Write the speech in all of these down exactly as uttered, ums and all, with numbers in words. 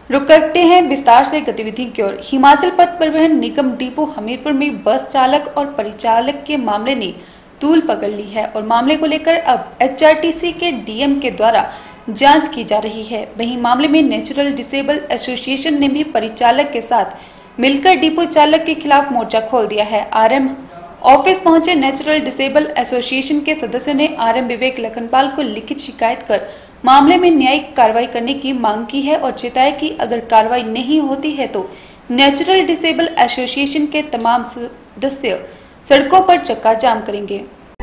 रुक करते हैं विस्तार से गतिविधि की ओर। हिमाचल पथ परिवहन निगम डिपो हमीरपुर में बस चालक और परिचालक के मामले ने तूल पकड़ ली है और मामले को लेकर अब एचआरटीसी के डीएम के द्वारा जांच की जा रही है। वहीं मामले में नेचुरल डिसेबल एसोसिएशन ने भी परिचालक के साथ मिलकर डिपो चालक के खिलाफ मोर्चा खोल दिया है। आरएम ऑफिस पहुंचे नेचुरल डिसेबल एसोसिएशन के सदस्यों ने आरएम विवेक लखनपाल को लिखित शिकायत कर मामले में न्यायिक कार्रवाई करने की मांग की है और चेताया कि अगर कार्रवाई नहीं होती है तो नेचुरल डिसेबल एसोसिएशन के तमाम सदस्य सड़कों पर चक्का जाम करेंगे।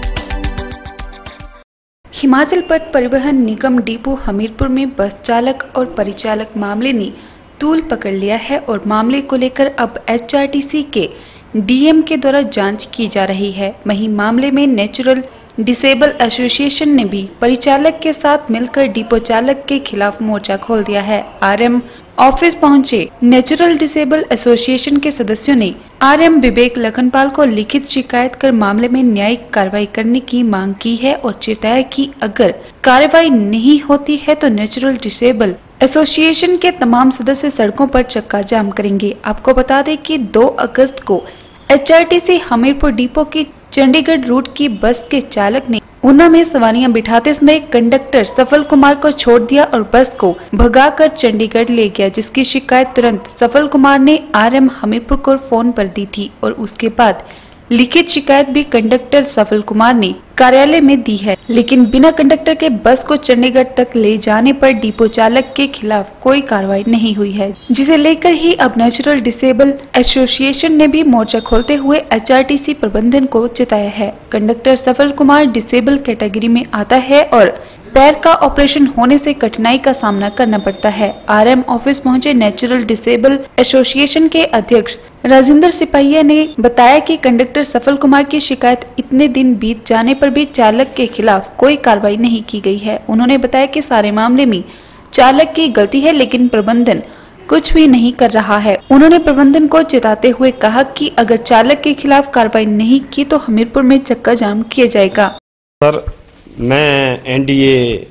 हिमाचल पथ परिवहन निगम डिपो हमीरपुर में बस चालक और परिचालक मामले ने तूल पकड़ लिया है और मामले को लेकर अब एचआरटीसी के डीएम के द्वारा जांच की जा रही है। वहीं मामले में नेचुरल डिसेबल एसोसिएशन ने भी परिचालक के साथ मिलकर डिपो चालक के खिलाफ मोर्चा खोल दिया है। आरएम ऑफिस पहुंचे नेचुरल डिसेबल एसोसिएशन के सदस्यों ने आरएम विवेक लखनपाल को लिखित शिकायत कर मामले में न्यायिक कार्रवाई करने की मांग की है और चेताया कि अगर कार्रवाई नहीं होती है तो नेचुरल डिसेबल एसोसिएशन के तमाम सदस्य सड़कों पर चक्का जाम करेंगे। आपको बता दें कि दो अगस्त को एचआरटीसी हमीरपुर डिपो की चंडीगढ़ रूट की बस के चालक ने ऊना में सवारियां बिठाते समय कंडक्टर सफल कुमार को छोड़ दिया और बस को भगाकर चंडीगढ़ ले गया, जिसकी शिकायत तुरंत सफल कुमार ने आरएम हमीरपुर को फोन पर दी थी और उसके बाद लिखित शिकायत भी कंडक्टर सफल कुमार ने कार्यालय में दी है। लेकिन बिना कंडक्टर के बस को चंडीगढ़ तक ले जाने पर डिपो चालक के खिलाफ कोई कार्रवाई नहीं हुई है, जिसे लेकर ही अब नेचुरल डिसेबल एसोसिएशन ने भी मोर्चा खोलते हुए एचआरटीसी प्रबंधन को चिताया है। कंडक्टर सफल कुमार डिसेबल कैटेगरी में आता है और पैर का ऑपरेशन होने से कठिनाई का सामना करना पड़ता है। आरएम ऑफिस पहुंचे नेचुरल डिसेबल एसोसिएशन के अध्यक्ष राजेंद्र सिपाहिया ने बताया कि कंडक्टर सफल कुमार की शिकायत इतने दिन बीत जाने पर भी चालक के खिलाफ कोई कार्रवाई नहीं की गई है। उन्होंने बताया कि सारे मामले में चालक की गलती है, लेकिन प्रबंधन कुछ भी नहीं कर रहा है। उन्होंने प्रबंधन को चेताते हुए कहा कि अगर चालक के खिलाफ कार्रवाई नहीं की तो हमीरपुर में चक्का जाम किया जाएगा। सर, मैं एनडीए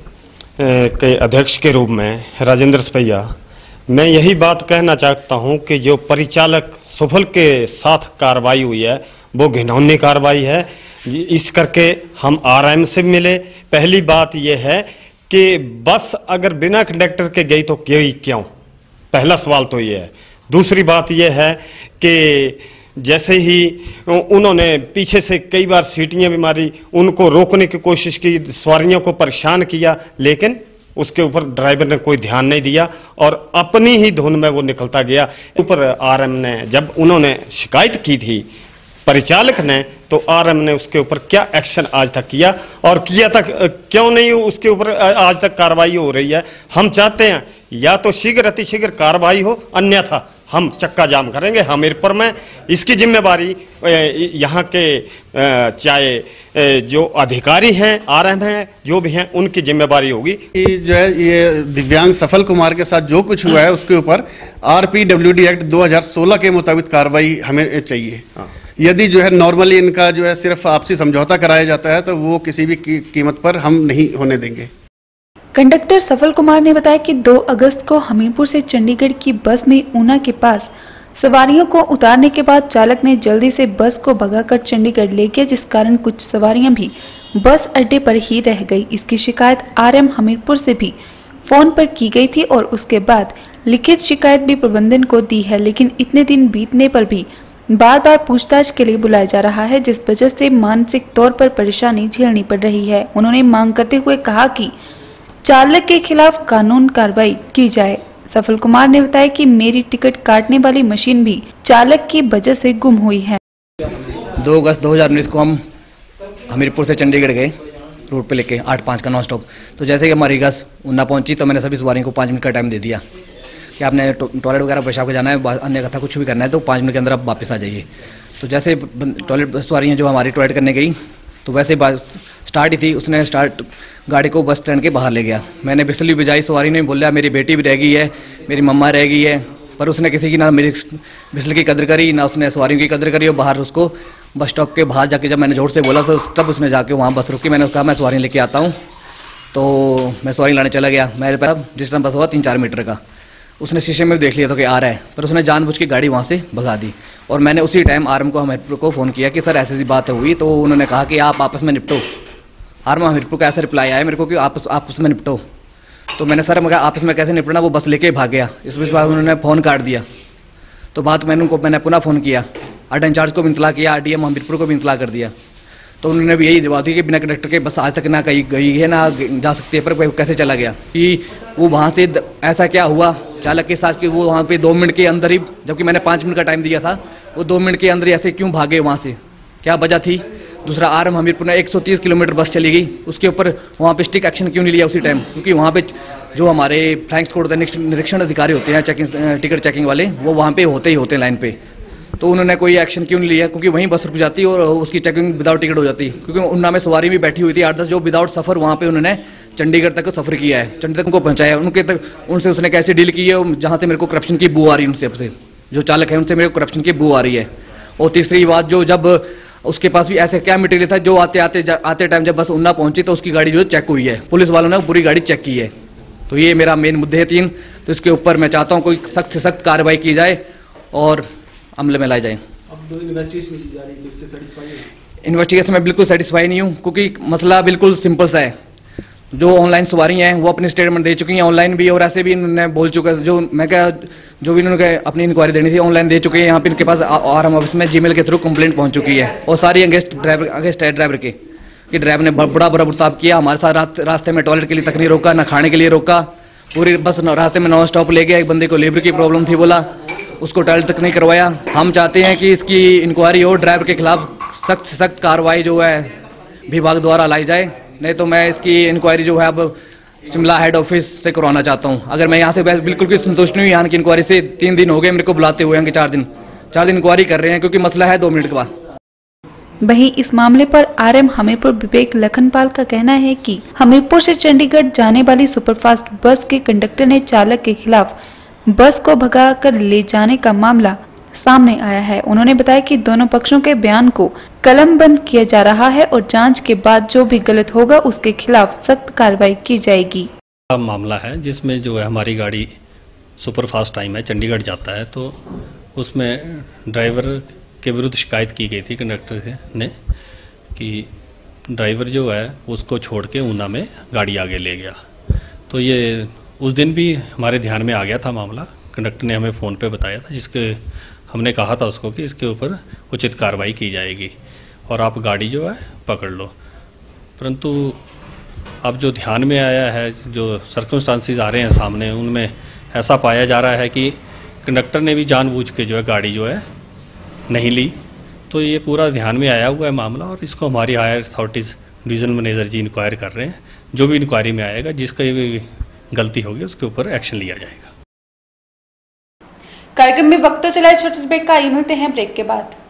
के अध्यक्ष के रूप में राजेंद्र सिपाहिया, मैं यही बात कहना चाहता हूं कि जो परिचालक सफल के साथ कार्रवाई हुई है वो घिनौनी कार्रवाई है। इस करके हम आरएम से मिले। पहली बात यह है कि बस अगर बिना कंडक्टर के गई तो गई क्यों, पहला सवाल तो ये है। दूसरी बात यह है कि जैसे ही उन्होंने पीछे से कई बार सीटियां भी मारी, उनको रोकने की कोशिश की, सवारियों को परेशान किया, लेकिन उसके ऊपर ड्राइवर ने कोई ध्यान नहीं दिया और अपनी ही धुन में वो निकलता गया। ऊपर आरएम ने जब उन्होंने शिकायत की थी परिचालक ने, तो आरएम ने उसके ऊपर क्या एक्शन आज तक किया और किया तक क्यों नहीं उसके ऊपर आज तक कार्रवाई हो रही है। हम चाहते हैं या तो शीघ्र अतिशीघ्र कार्रवाई हो, अन्यथा हम चक्का जाम करेंगे हमीरपुर में। इसकी जिम्मेवारी यहाँ के चाहे जो अधिकारी हैं, आरएम हैं, जो भी हैं, उनकी जिम्मेवारी होगी। जो है ये दिव्यांग सफल कुमार के साथ जो कुछ हुआ है उसके ऊपर आरपीडब्ल्यूडी एक्ट दो हज़ार सोलह के मुताबिक कार्रवाई हमें चाहिए। यदि जो है नॉर्मली इनका जो है सिर्फ आपसी समझौता कराया जाता है तो वो किसी भी की, कीमत पर हम नहीं होने देंगे। कंडक्टर सफल कुमार ने बताया कि दो अगस्त को हमीरपुर से चंडीगढ़ की बस में ऊना के पास सवारियों को उतारने के बाद चालक ने जल्दी से बस को भगाकर चंडीगढ़ ले गया, जिस कारण कुछ सवारियां भी बस अड्डे पर ही रह गई। इसकी शिकायत आरएम हमीरपुर से भी फोन पर की गई थी और उसके बाद लिखित शिकायत भी प्रबंधन को दी है, लेकिन इतने दिन बीतने पर भी बार बार पूछताछ के लिए बुलाया जा रहा है, जिस वजह से मानसिक तौर पर परेशानी झेलनी पड़ रही है। उन्होंने मांग करते हुए कहा कि चालक के खिलाफ कानून कार्रवाई की जाए। सफल कुमार ने बताया कि मेरी टिकट काटने वाली मशीन भी चालक की वजह से गुम हुई है। दो अगस्त दो हज़ार उन्नीस को हम हमीरपुर से चंडीगढ़ गए रूट पे लेके आठ पाँच का नॉन स्टॉप। तो जैसे कि हमारी बस ऊना पहुंची तो मैंने सभी सवारियों को पाँच मिनट का टाइम दे दिया कि आपने टॉयलेट वगैरह पेशाब को जाना है, अन्य कथा कुछ भी करना है तो पाँच मिनट के अंदर आप वापस आ जाइए। तो जैसे टॉयलेट सवारियाँ जो हमारी टॉयलेट करने गई तो वैसे बस स्टार्ट ही थी, उसने स्टार्ट गाड़ी को बस स्टैंड के बाहर ले गया। मैंने बिस्ली बजाई, सवारी ने बोला मेरी बेटी भी रह गई है, मेरी मम्मा रह गई है, पर उसने किसी की ना मेरी बिस्ली की कदर करी ना उसने सवारियों की कदर करी। और बाहर उसको बस स्टॉप के बाहर जाके जब मैंने जोर से बोला तो तब उसने जाके वहाँ बस रुकी। मैंने कहा मैं सवारी लेके आता हूँ, तो मैं सवारी लाने चला गया। मेरे पास डिस्टेंस बस हुआ तीन चार मीटर का। उसने शीशे में देख लिया था कि आ रहा है, पर उसने जानबूझ के गाड़ी वहाँ से भगा दी। और मैंने उसी टाइम आर्म को हमीरपुर को फ़ोन किया कि सर ऐसी ऐसी बात हुई, तो उन्होंने कहा कि आप आपस में निपटो। आर्म हमीरपुर का ऐसा रिप्लाई आया मेरे को कि आपस आपस में निपटो। तो मैंने सर मगर आपस में कैसे निपटना, वो बस लेके भाग गया। इस बीच बाद उन्होंने फ़ोन काट दिया। तो बात मैंने उनको मैंने पुनः फ़ोन किया, अड्डा इंचार्ज को भी इतला किया, आरडीएम हमीरपुर को भी इतला कर दिया। तो उन्होंने भी यही जवाब दी कि बिना कंडक्टर के बस आज तक ना कहीं गई है ना जा सकती है, पर कैसे चला गया कि वो वहाँ से ऐसा क्या हुआ चालक के साथ कि वो वहाँ पे दो मिनट के अंदर ही, जबकि मैंने पाँच मिनट का टाइम दिया था, वो दो मिनट के अंदर ही ऐसे क्यों भागे वहाँ से, क्या वजह थी। दूसरा, आरम हमीरपुर में एक सौ तीस किलोमीटर बस चली गई, उसके ऊपर वहाँ पे स्ट्रिक्ट एक्शन क्यों नहीं लिया उसी टाइम, क्योंकि वहाँ पे जो हमारे फ्लाइंग स्क्वाड निरीक्षण अधिकारी होते हैं चेकिंग टिकट चेकिंग वाले, वो वहाँ पे होते ही होते हैं लाइन पे। तो उन्होंने कोई एक्शन क्यों नहीं लिया, क्योंकि वहीं बस रुक जाती और उसकी चेकिंग विदाउट टिकट हो जाती, क्योंकि उन्ना में सवारी भी बैठी हुई थी आठ दस, जो विदाउट सफ़र वहाँ पे उन्होंने चंडीगढ़ तक सफ़र किया है, चंडीगढ़ तक उनको पहुँचाया। उनके तक उनसे उसने कैसे डील की है, जहाँ से मेरे को करप्शन की बू आ रही है, उनसे से जो चालक है उनसे मेरे को करप्शन की बू आ रही है। और तीसरी बात, जो जब उसके पास भी ऐसे क्या मटेरियल था, जो आते आते आते टाइम जब बस उन्ना पहुंची तो उसकी गाड़ी जो चेक हुई है, पुलिस वालों ने पूरी गाड़ी चेक की है। तो ये मेरा मेन मुद्दे है तीन। तो इसके ऊपर मैं चाहता हूँ कोई सख्त से सख्त कार्रवाई की जाए और अमले में लाई जाए। इन्वेस्टिगेशन में बिल्कुल सेटिस्फाई नहीं हूँ, क्योंकि मसला बिल्कुल सिंपल सा है। जो ऑनलाइन सवारी हैं वो अपनी स्टेटमेंट दे चुकी हैं ऑनलाइन भी, और ऐसे भी इन्होंने बोल चुका है, जो मैं क्या जो भी इन्होंने अपनी इंक्वायरी देनी थी ऑनलाइन दे चुके हैं। यहाँ पे इनके पास आरएम ऑफिस में जीमेल के थ्रू कंप्लेंट पहुँच चुकी है, और सारी अगेंस्ट ड्राइवर अगेंस्ट है ड्राइवर के कि ड्राइवर ने बड़ा बड़ा बर्ताव किया, हमारे साथ रात रास्ते में टॉयलेट के लिए तक नहीं रोका, ना खाने के लिए रोका, पूरी बस रास्ते में नॉन स्टॉप ले गया। एक बंदे को लेबर की प्रॉब्लम थी, बोला उसको टॉयलेट तक नहीं करवाया। हम चाहते हैं कि इसकी इंक्वायरी हो, ड्राइवर के खिलाफ सख्त से सख्त कार्रवाई जो है विभाग द्वारा लाई जाए, नहीं तो मैं इसकी इंक्वायरी जो है अब शिमला हेड ऑफिस से करवाना चाहता हूं। अगर मैं यहाँ से बिल्कुल भी संतुष्ट नहीं हुई, यहाँ की इंक्वायरी से, तीन दिन हो गए मेरे को बुलाते हुए, चार दिन चार दिन इंक्वायरी कर रहे हैं, क्योंकि मसला है दो मिनट के बाद। वहीं इस मामले पर आरएम हमीरपुर विवेक लखनपाल का कहना है कि हमीरपुर से चंडीगढ़ जाने वाली सुपरफास्ट बस के कंडक्टर ने चालक के खिलाफ बस को भगाकर ले जाने का मामला सामने आया है। उन्होंने बताया कि दोनों पक्षों के बयान को कलमबंद किया जा रहा है और जांच के बाद जो भी गलत होगा उसके खिलाफ सख्त कार्रवाई की जाएगी। मामला है जिसमें जो है हमारी गाड़ी सुपरफास्ट टाइम है, चंडीगढ़ जाता है, तो उसमें ड्राइवर के विरुद्ध शिकायत की गई थी कंडक्टर ने कि ड्राइवर जो है उसको छोड़ के ऊना में गाड़ी आगे ले गया। तो ये उस दिन भी हमारे ध्यान में आ गया था मामला, कंडक्टर ने हमें फ़ोन पे बताया था, जिसके हमने कहा था उसको कि इसके ऊपर उचित कार्रवाई की जाएगी और आप गाड़ी जो है पकड़ लो। परंतु अब जो ध्यान में आया है, जो सर्कमस्टांसिस आ रहे हैं सामने, उनमें ऐसा पाया जा रहा है कि कंडक्टर ने भी जानबूझ के जो है गाड़ी जो है नहीं ली। तो ये पूरा ध्यान में आया हुआ है मामला, और इसको हमारी higher authorities division manager ji inquire कर रहे हैं। जो भी इंक्वायरी में आएगा, जिसका भी गलती होगी उसके ऊपर एक्शन लिया जाएगा। कार्यक्रम में वक्त तो चला है छोटे से ब्रेक का, आइए मिलते हैं ब्रेक के बाद।